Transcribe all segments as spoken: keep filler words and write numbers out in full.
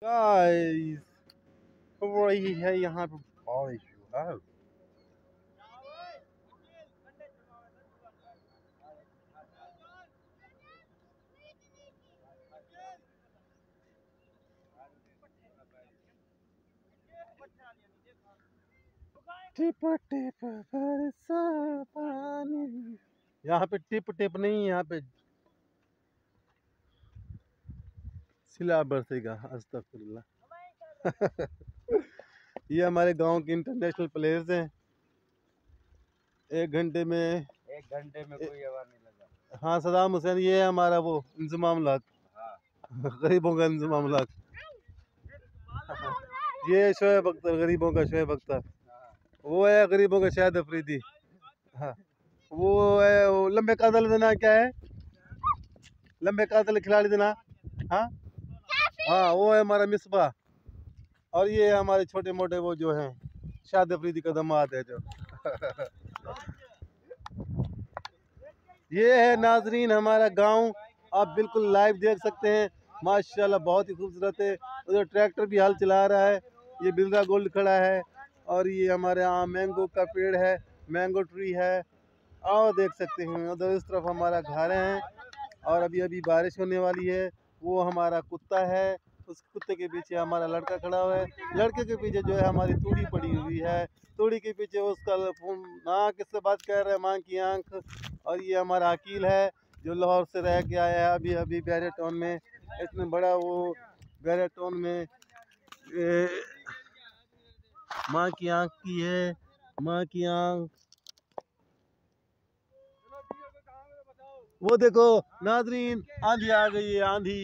Guys हो रही है यहाँ पे बारिश। वाह, टिप टिप बरसा पानी। यहाँ पे टिप टिप नहीं, यहाँ पे सिला बरसेगा। अस्तगफुरुल्लाह। ये हमारे गांव के इंटरनेशनल प्लेयर्स हैं। एक घंटे में एक घंटे में कोई हवा नहीं लगा। हाँ, सदाम हुसैन ये है हमारा वो इंजमाम लाक। हाँ। गरीबों का इंजमाम लाक। ये शोएब अख्तर, गरीबों का शोएब अख्तर। वो है गरीबों का शाहिद अफरीदी। हाँ, वो है वो लंबे कादल देना क्या है, लंबे कादल खिलाड़ी देना। हाँ हाँ, वो है हमारा मिसबा। और ये है हमारे छोटे मोटे वो जो हैं शाहिद अफरीदी का दामाद है जो। ये है नाजरीन हमारा गांव, आप बिल्कुल लाइव देख सकते हैं। माशाल्लाह बहुत ही खूबसूरत है। उधर ट्रैक्टर भी हाल चला रहा है। ये बिरला गोल्ड खड़ा है। और ये हमारे यहाँ मैंगो का पेड़ है, मैंगो ट्री है। और देख सकते हैं उधर इस तरफ हमारा घर है। और अभी अभी बारिश होने वाली है। वो हमारा कुत्ता है, उस कुत्ते के पीछे हमारा लड़का खड़ा हुआ है। लड़के के पीछे जो है हमारी तूड़ी पड़ी हुई है। तूड़ी के पीछे उसका माँ किससे बात कर रहा है, माँ की आंख। और ये हमारा अकील है जो लाहौर से रह के आया है अभी अभी बैरिया टाउन में। इतने बड़ा वो बैरिया टाउन में माँ की आंख की है, माँ की आंख। वो देखो नाजरीन, आंधी आ गई है, आंधी।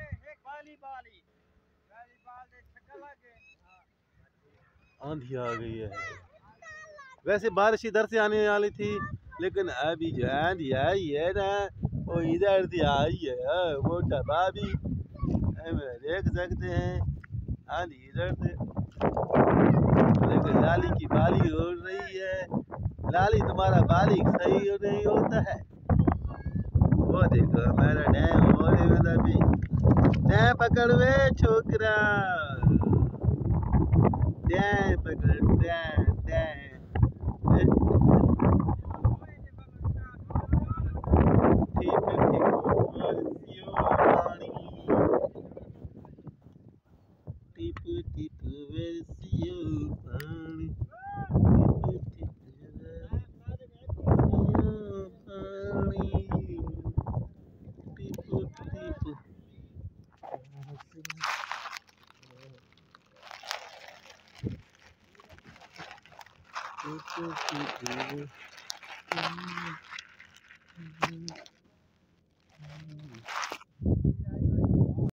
आंधी आ गई है। वैसे बारिश इधर से आने वाली थी, लेकिन अभी जो आंधी आई है ना, वो इधर से आई है। वो डब्बा भी देख सकते हैं, आंधी इधर से। लेकिन लाली की बाली हो रही है। लाली तुम्हारा बाली सही नहीं होता है। वो देखो हमारा डैम होने वाला भी। डैम पकड़वे छोकरा, डैम पकड़, डैम डैम। टिप टिप बरसियो पानी, टिप टिप बरसियो पानी, टिप टिप टिप टिप